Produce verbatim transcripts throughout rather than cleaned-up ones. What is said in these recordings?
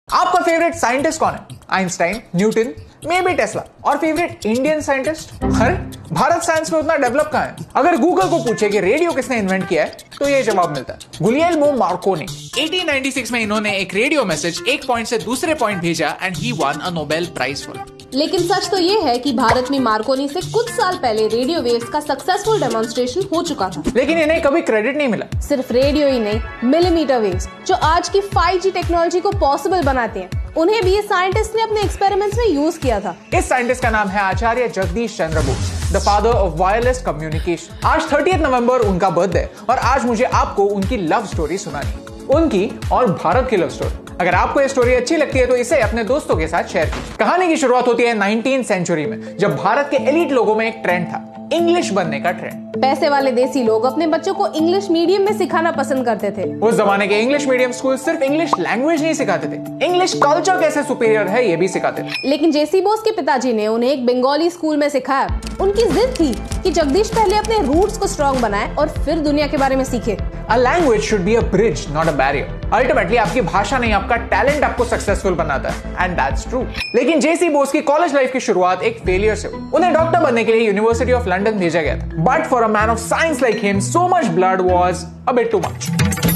आपका favourite scientist कौन है? Einstein, Newton, maybe Tesla. और फेवरेट इंडियन साइंटिस्ट? अरे भारत साइंस में उतना डेवलप कहां है? अगर गूगल को पूछे कि रेडियो किसने इन्वेंट किया है तो ये जवाब मिलता है, गुलियेल्मो मार्कोनी। अठारह सौ छियानवे में इन्होंने एक रेडियो मैसेज एक पॉइंट से दूसरे पॉइंट भेजा and he won a Nobel prize for. लेकिन सच तो ये है कि भारत में मार्कोनी से कुछ साल पहले रेडियो वेव्स का सक्सेसफुल डेमोन्स्ट्रेशन हो चुका था। लेकिन इन्हें कभी क्रेडिट नहीं मिला। सिर्फ रेडियो ही नहीं, मिलीमीटर वेव्स जो आज की फाइव जी टेक्नोलॉजी को पॉसिबल बनाते हैं, उन्हें भी ये साइंटिस्ट ने अपने एक्सपेरिमेंट्स में यूज किया था। इस साइंटिस्ट का नाम है Acharya Jagadish Chandra Bose, the father of wireless communication. आज तीस नवंबर उनका बर्थडे और आज मुझे आपको उनकी लव स्टोरी सुनानी है, उनकी और भारत की लव स्टोरी। अगर आपको ये स्टोरी अच्छी लगती है तो इसे अपने दोस्तों के साथ शेयर कीजिए। कहानी की शुरुआत होती है नाइनटीन सेंचुरी में, जब भारत के एलीट लोगों में एक ट्रेंड था, इंग्लिश बनने का ट्रेंड। पैसे वाले देसी लोग अपने बच्चों को इंग्लिश मीडियम में सिखाना पसंद करते थे। उस जमाने के इंग्लिश मीडियम स्कूल सिर्फ इंग्लिश लैंग्वेज नहीं सिखाते थे, इंग्लिश कल्चर कैसे सुपीरियर है ये भी सिखाते थे। लेकिन जेसी बोस के पिताजी ने उन्हें एक बंगाली स्कूल में सिखाया। उनकी जिद थी कि जगदीश पहले अपने रूट्स को स्ट्रॉन्ग बनाए और फिर दुनिया के बारे में सीखे। A language should be a bridge, not a barrier. Ultimately, आपकी भाषा नहीं, आपका टैलेंट आपको सक्सेसफुल बनाता है, and that's true. लेकिन जेसी बोस की कॉलेज लाइफ की शुरुआत एक फेलियर से हुई। उन्हें डॉक्टर बनने के लिए यूनिवर्सिटी ऑफ लंदन भेजा गया था, but for a man of science like him, so much blood was a bit too much.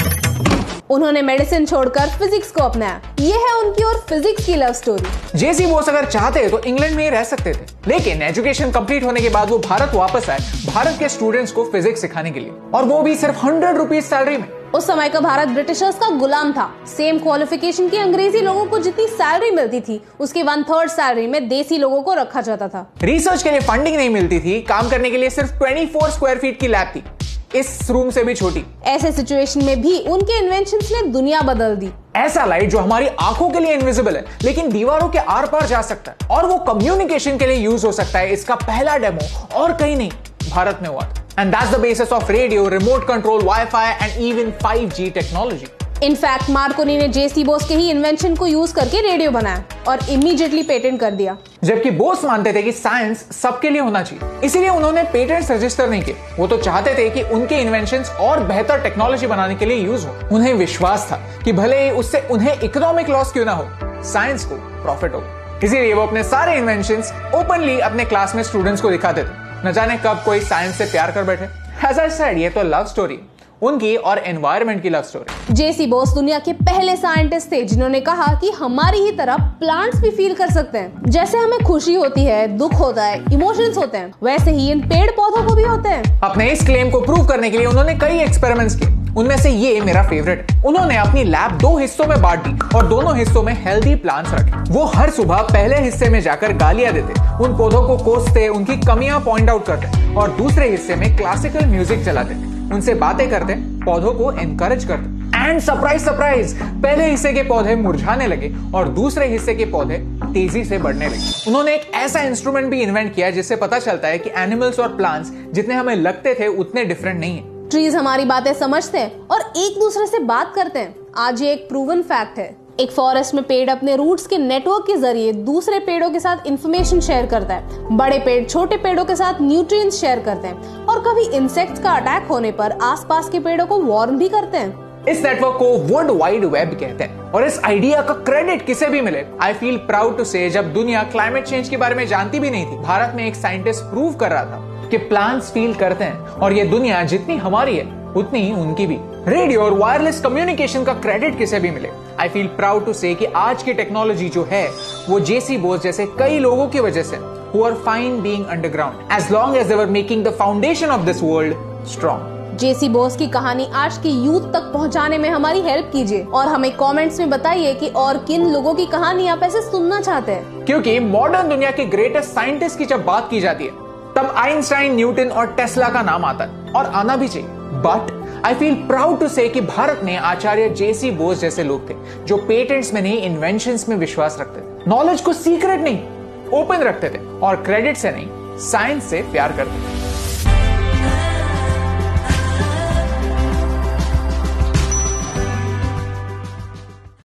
उन्होंने मेडिसिन छोड़कर फिजिक्स को अपनाया। ये है उनकी और फिजिक्स की लव स्टोरी। जेसी बोस अगर चाहते तो इंग्लैंड में ही रह सकते थे, लेकिन एजुकेशन कंप्लीट होने के बाद वो भारत वापस आए, भारत के स्टूडेंट्स को फिजिक्स सिखाने के लिए, और वो भी सिर्फ हंड्रेड रुपीज सैलरी में। उस समय का भारत ब्रिटिशर्स का गुलाम था। सेम क्वालिफिकेशन की अंग्रेजी लोगों को जितनी सैलरी मिलती थी, उसकी वन थर्ड सैलरी में देसी लोगों को रखा जाता था। रिसर्च के लिए फंडिंग नहीं मिलती थी, काम करने के लिए सिर्फ चौबीस स्क्वायर फीट की लैब थी, इस रूम से भी छोटी। ऐसे सिचुएशन में भी उनके इन्वेंशंस ने दुनिया बदल दी। ऐसा लाइट जो हमारी आंखों के लिए इनविजिबल है लेकिन दीवारों के आर पार जा सकता है, और वो कम्युनिकेशन के लिए यूज हो सकता है, इसका पहला डेमो और कहीं नहीं, भारत में हुआ था। And that's the basis of radio, remote control, wifi and even five G technology. In fact Marconi ने जेसी बोस के ही इन्वेंशन को यूज करके रेडियो बनाया और इमीडिएटली पेटेंट कर दिया। जबकि बोस मानते थे कि साइंस सबके लिए होना चाहिए, इसीलिए उन्होंने पेटेंट्स रजिस्टर नहीं किए। वो तो चाहते थे कि उनके इन्वेंशंस और बेहतर टेक्नोलॉजी बनाने के लिए यूज हो। उन्हें विश्वास था कि भले ही उससे उन्हें इकोनॉमिक लॉस क्यों ना हो, साइंस को प्रॉफिट हो। इसीलिए वो अपने सारे इन्वेंशंस ओपनली अपने क्लास में स्टूडेंट्स को दिखाते थे। न जाने कब कोई साइंस से प्यार कर बैठे। As I said, ये तो लव स्टोरी, उनकी और एनवायरनमेंट की लव स्टोरी। जेसी बोस दुनिया के पहले साइंटिस्ट थे जिन्होंने कहा कि हमारी ही तरह प्लांट्स भी फील कर सकते हैं। जैसे हमें खुशी होती है, दुख होता है, इमोशंस होते हैं, वैसे ही इन पेड़ पौधों को भी होते हैं। अपने इस क्लेम को प्रूव करने के लिए उन्होंने कई एक्सपेरिमेंट्स किए, उनमें से ये मेरा फेवरेट है। उन्होंने अपनी लैब दो हिस्सों में बांट दी और दोनों हिस्सों में हेल्दी प्लांट्स रखे। वो हर सुबह पहले हिस्से में जाकर गालियां देते, उन पौधों को कोसते, उनकी कमियां पॉइंट आउट करते, और दूसरे हिस्से में क्लासिकल म्यूजिक चलाते, उनसे बातें करते, पौधों को एनकरेज करते। एंड सरप्राइज सरप्राइज, पहले हिस्से के पौधे मुरझाने लगे और दूसरे हिस्से के पौधे तेजी से बढ़ने लगे। उन्होंने एक ऐसा इंस्ट्रूमेंट भी इन्वेंट किया जिससे पता चलता है कि एनिमल्स और प्लांट्स जितने हमें लगते थे उतने डिफरेंट नहीं है। ट्रीज हमारी बातें समझते हैं और एक दूसरे से बात करते हैं। आज ये एक प्रूवन फैक्ट है। एक फॉरेस्ट में पेड़ अपने रूट्स के नेटवर्क के जरिए दूसरे पेड़ों के साथ इंफॉर्मेशन शेयर करता है। बड़े पेड़ छोटे पेड़ों के साथ न्यूट्रिएंट्स शेयर करते हैं और कभी इंसेक्ट्स का अटैक होने पर आसपास के पेड़ों को वार्न भी करते हैं। इस नेटवर्क को वर्ल्ड वाइड वेब कहते हैं, और इस आइडिया का क्रेडिट किसे भी मिले, आई फील प्राउड टू से, जब दुनिया क्लाइमेट चेंज के बारे में जानती भी नहीं थी, भारत में एक साइंटिस्ट प्रूव कर रहा था कि प्लांट्स फील करते हैं, और ये दुनिया जितनी हमारी है उतनी ही उनकी भी। रेडियो और वायरलेस कम्युनिकेशन का क्रेडिट किसे भी मिले, आई फील प्राउड टू से कि आज की टेक्नोलॉजी जो है वो जेसी बोस जैसे कई लोगों की वजह से, who are fine being underground, as long as they were making the foundation of this world strong. जेसी बोस की कहानी आज की यूथ तक पहुंचाने में हमारी हेल्प कीजिए और हमें कमेंट्स में बताइए कि और किन लोगों की कहानी आप ऐसे सुनना चाहते हैं। क्योंकि मॉडर्न दुनिया के ग्रेटेस्ट साइंटिस्ट की जब बात की जाती है तब आइंस्टाइन, न्यूटन और टेस्ला का नाम आता है, और आना भी चाहिए। But I feel proud to say कि भारत में आचार्य जेसी बोस जैसे लोग थे जो पेटेंट्स में नहीं, इन्वेंशंस में विश्वास रखते थे, नॉलेज को सीक्रेट नहीं ओपन रखते थे, और क्रेडिट से नहीं साइंस से प्यार करते थे।